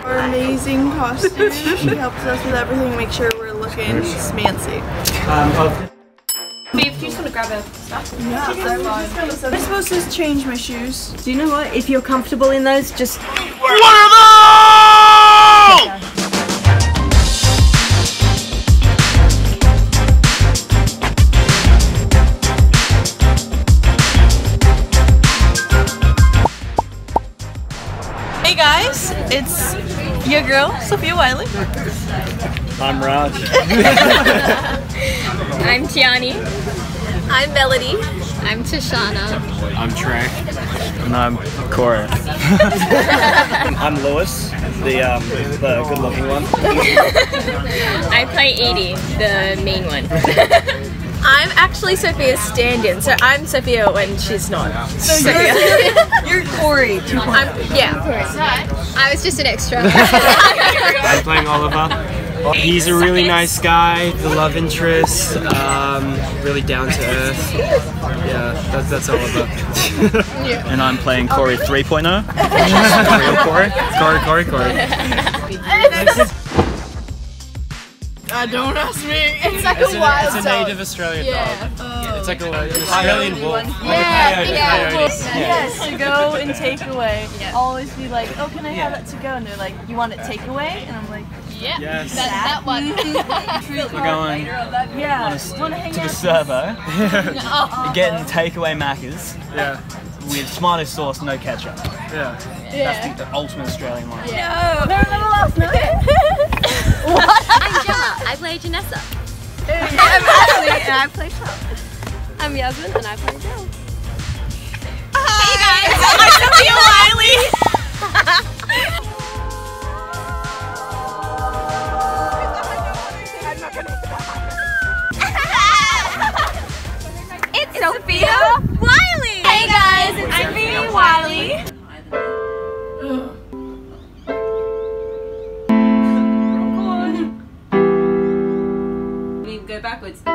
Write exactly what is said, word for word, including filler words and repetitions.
Our amazing costume. She helps us with everything, make sure we're looking smancy. Um, Babe, if you just want to grab a stuff. Yeah, I'm supposed to change my shoes. Do you know what? If you're comfortable in those, just... What are those? Hey guys, it's your girl, Sofia Wylie. I'm Raj. I'm Tiani. I'm Melody. I'm Tashana. I'm Trey. And I'm Cora. I'm Lewis, the, um, the good-looking one. I play Edie, the main one. I'm actually Sophia's stand-in, so I'm Sophia when she's not. So Sophia. You're, you're Corey. I'm, yeah. I was just an extra. I'm playing Oliver. He's a really nice guy, the love interest, um, really down to earth. Yeah, that's, that's Oliver. And I'm playing Corey three point oh. Real Corey? Corey, Corey, Corey. Uh, don't ask me. It's like It's, a an, wild it's a dog. native Australian Yeah. dog. It's like a, an Australian wolf. Yeah, Coyote. yeah. Coyote. Yes, to go and take away. I'll always be like, oh, can I have that to go? And they're like, you want it take away? And I'm like, Yeah, Yes. that, that one. We're going yeah. to the servo, getting takeaway Maccas Yeah. with tomato sauce, no ketchup. Yeah. That's the, the ultimate Australian one. No. No, no, last night. I'm Gemma. I play Janessa. I'm Ashley and I play Shop. I'm Yasmin and I play Jill. Hey guys, I'm Sofia Wylie. It's Sofia Wylie. Hey guys, it's Sofia Wylie. We go backwards.